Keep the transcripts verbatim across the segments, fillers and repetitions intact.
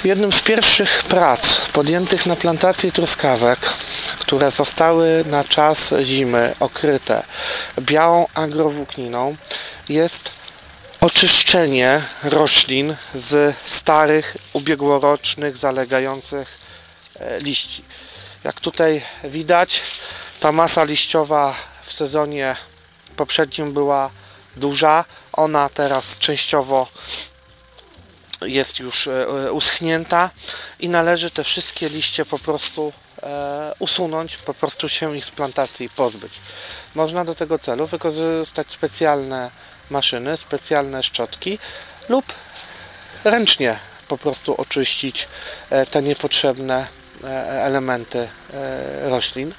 Jednym z pierwszych prac podjętych na plantacji truskawek, które zostały na czas zimy okryte białą agrowłókniną, jest oczyszczenie roślin z starych, ubiegłorocznych, zalegających liści. Jak tutaj widać, ta masa liściowa w sezonie poprzednim była duża, ona teraz częściowo jest już uschnięta i należy te wszystkie liście po prostu usunąć, po prostu się ich z plantacji pozbyć. Można do tego celu wykorzystać specjalne maszyny, specjalne szczotki lub ręcznie po prostu oczyścić te niepotrzebne elementy roślin.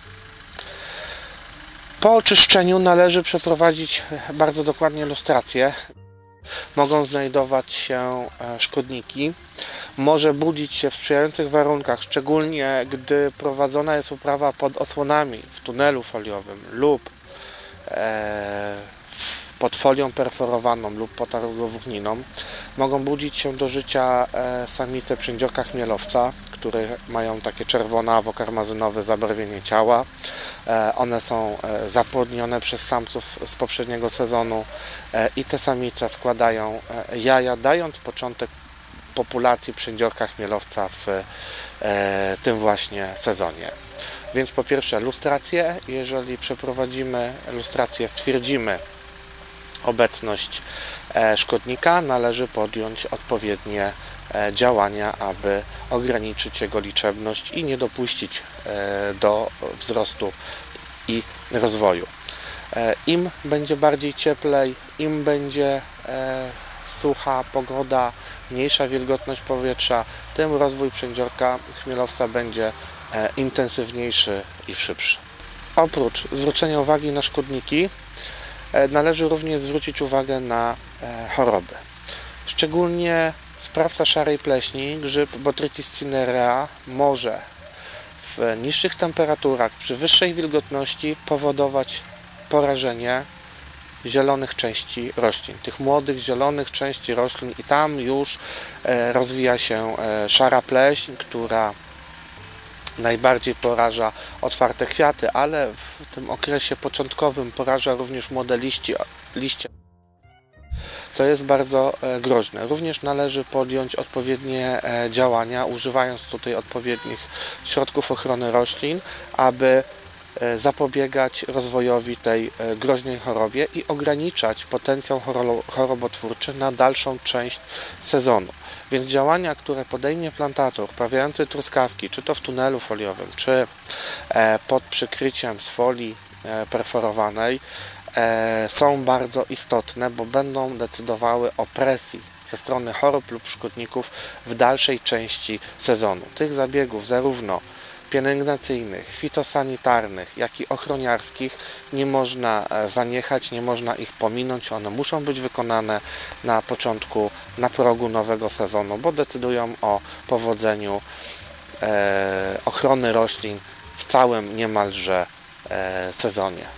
Po oczyszczeniu należy przeprowadzić bardzo dokładnie lustrację. Mogą znajdować się szkodniki. Może budzić się w sprzyjających warunkach, szczególnie gdy prowadzona jest uprawa pod osłonami, w tunelu foliowym lub pod folią perforowaną lub pod agrowłókniną. Mogą budzić się do życia samice przędziorka chmielowca, które mają takie czerwonawo-karmazynowe zabarwienie ciała. One są zapłodnione przez samców z poprzedniego sezonu i te samice składają jaja, dając początek populacji przędziorka chmielowca w tym właśnie sezonie. Więc po pierwsze lustrację. Jeżeli przeprowadzimy lustrację, stwierdzimy obecność szkodnika, należy podjąć odpowiednie działania, aby ograniczyć jego liczebność i nie dopuścić do wzrostu i rozwoju. Im będzie bardziej cieplej, im będzie sucha pogoda, mniejsza wilgotność powietrza, tym rozwój przędziorka chmielowca będzie intensywniejszy i szybszy. Oprócz zwrócenia uwagi na szkodniki, należy również zwrócić uwagę na choroby. Szczególnie sprawca szarej pleśni, grzyb Botrytis cinerea, może w niższych temperaturach, przy wyższej wilgotności powodować porażenie zielonych części roślin, tych młodych zielonych części roślin, i tam już rozwija się szara pleśń, która najbardziej poraża otwarte kwiaty, ale w tym okresie początkowym poraża również młode liści, liście, co jest bardzo groźne. Również należy podjąć odpowiednie działania, używając tutaj odpowiednich środków ochrony roślin, aby zapobiegać rozwojowi tej groźnej chorobie i ograniczać potencjał chorobotwórczy na dalszą część sezonu. Więc działania, które podejmie plantator uprawiający truskawki, czy to w tunelu foliowym, czy pod przykryciem z folii perforowanej, są bardzo istotne, bo będą decydowały o presji ze strony chorób lub szkodników w dalszej części sezonu. Tych zabiegów zarówno pielęgnacyjnych, fitosanitarnych, jak i ochroniarskich nie można zaniechać, nie można ich pominąć. One muszą być wykonane na początku, na progu nowego sezonu, bo decydują o powodzeniu e, ochrony roślin w całym niemalże e, sezonie.